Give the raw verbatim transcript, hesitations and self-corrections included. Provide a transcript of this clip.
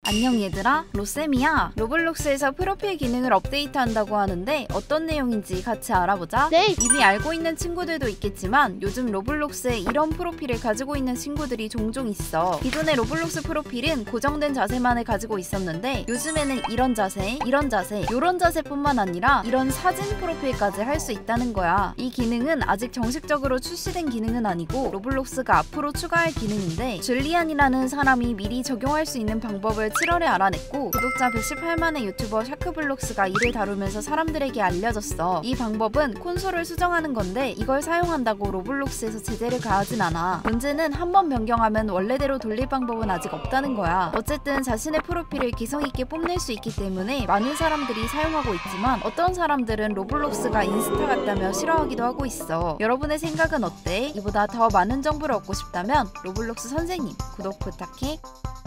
안녕 얘들아, 로쌤이야. 로블록스에서 프로필 기능을 업데이트한다고 하는데 어떤 내용인지 같이 알아보자. 네. 이미 알고 있는 친구들도 있겠지만 요즘 로블록스에 이런 프로필을 가지고 있는 친구들이 종종 있어. 기존의 로블록스 프로필은 고정된 자세만을 가지고 있었는데 요즘에는 이런 자세, 이런 자세, 요런 자세뿐만 아니라 이런 사진 프로필까지 할 수 있다는 거야. 이 기능은 아직 정식적으로 출시된 기능은 아니고 로블록스가 앞으로 추가할 기능인데 줄리안이라는 사람이 미리 적용할 수 있는 방법을 칠월에 알아냈고 구독자 백십팔만의 유튜버 샤크블록스가 이를 다루면서 사람들에게 알려졌어. 이 방법은 콘솔을 수정하는 건데 이걸 사용한다고 로블록스에서 제재를 가하진 않아. 문제는 한번 변경하면 원래대로 돌릴 방법은 아직 없다는 거야. 어쨌든 자신의 프로필을 개성있게 뽐낼 수 있기 때문에 많은 사람들이 사용하고 있지만 어떤 사람들은 로블록스가 인스타 같다며 싫어하기도 하고 있어. 여러분의 생각은 어때? 이보다 더 많은 정보를 얻고 싶다면 로블록스 선생님 구독 부탁해.